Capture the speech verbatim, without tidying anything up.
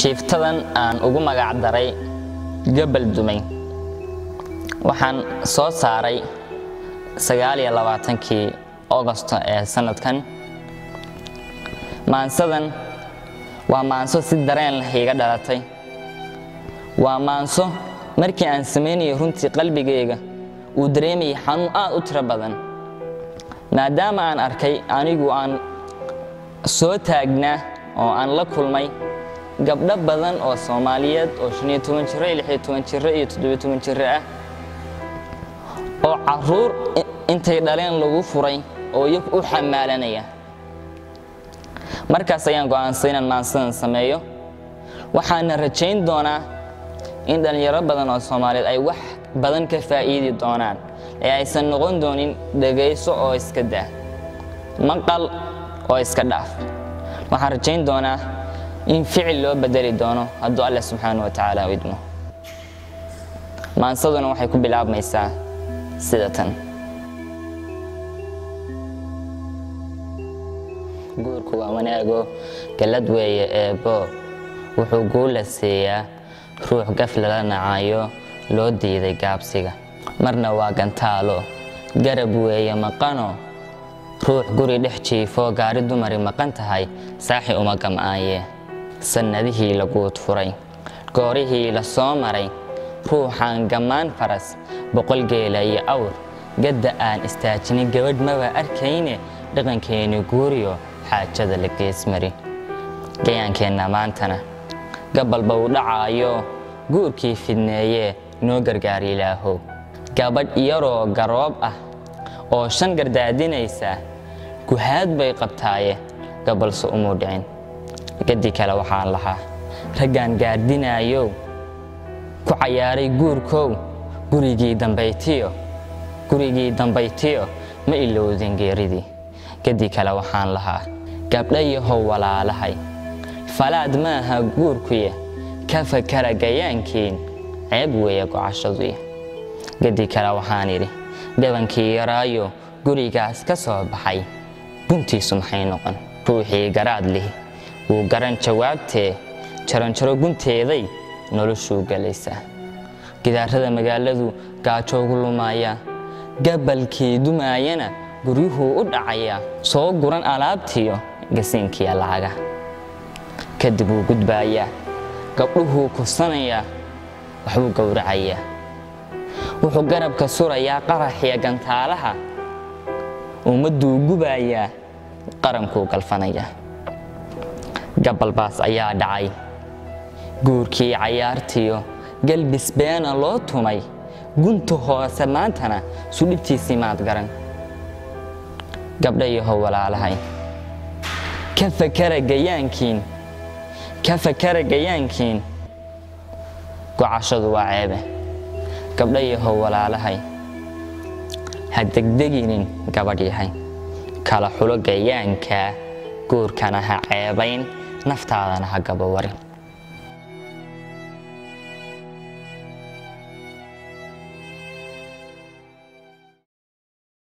jiiftadan aan ugu magac daray Gabal Dumay waxaan soo saaray sagaal iyo labaatankii August ee sanadkan. maansadan waa maanso si dareen leh iga dhalatay. waa maanso markii aan sameynay runtii qalbigayga uu dareemay xanuun aad u tiro badan, maadaama aan arkay anigu aan soo taagnaa oo aan la kulmay gabdho badan oo Soomaaliyeed oo shan iyo toban jir, lix iyo toban jir iyo toddoba iyo toban jir ah oo caruur intay dhaleen lagu furay oo iyagu u xamaalanaya. markaas ayaan go'aansaday inaan maansadan sameeyo. waxaan rajayn doonaa in dhalinyaro badan oo Soomaaliyeed ay wax badan ka faa'iidi doonaan ee aysan noqon doonin dhageyso oo iska daa, maqal oo iska dhaaf. waxaan rajayn doonaa in ficil loo bedeli doono hadduu Allah subhanahu wa ta'ala idmo. maansaduna waxay ku bilaabmaysaa sida tan. guurku waa wanaago galad weeye eebo, wuxuu guula siiyaa ruux gaf lala nacayo loo diiday gaabsiga. marna waa gantaalo garab weeye maqano, ruux guri dhex jiifo gaari dumari maqan tahay saaxi uma gam'aaye. sanadihii laguud furay goorihii la soo maray, ruuxaan gammaan faras boqol geela iyo awr gadda aan istaajinin gabadh maba arkayne dhaqankeeni guuriyo xaajada la geesmari. gayaankeenna maantana gabalba u dhacaayo guurkii fidneeye noo gargaar ilaahow. gabadh yaroo garoob ah oo shan gardaadinaysa guhaad bay qabtaaye gabalse umuu dhicin. gadi kale waxaan lahaa raggaan gaardinaayo ku cayaaray guurkow, gurigii dambaytiyo gurigii dambaytiyo ma ilowdin geeridii. gadi kale waxaan lahaa gabdhayahow walaalahay falaad maaha guurkuya ka fakara gayaankiin ceeb weeye gocashaduya. gadi kale waxaan idhi gabankii yaraayo gurigaas ka soo baxay guntiisu maxay noqon. ruuxii garaad lih wuu garan jawaabtee jaranjaro gunteeday noloshuu galaysaa. gidaarada magaaladu gaajoogu lumaya, gabalkii dumaayana guryuhuu u dhacaya. soo guran alaabtiyo gasiinkiya lacaga. kadib wuu gudbaayaa, gabdhuhuu kufsanayaa, waxbuu gowracayaa. wuxuu garabka surayaa qaraxiya gantaalaha, ummadduu gubayaa, qarankuu galfanayaa. gabalbaas ayaa dhacay, guurkii cayaartiyo galbis beena loo tumay. gunta hoose maantana sudhibtiisii maad garan. gabdhayahow walaalahay ka fakara gayaankiin ka fakara gayaankiin gocashadu waa ceebe. gabdhayahow walaalahay ha degdeginin gabadh yahay, kala xulo gayaanka guurkana ha ceebayn, naftaadana ha gabawarin.